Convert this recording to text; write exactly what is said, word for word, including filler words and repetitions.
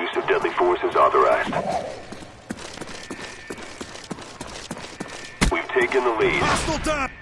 Use of deadly force is authorized. We've taken the lead. Hostile down!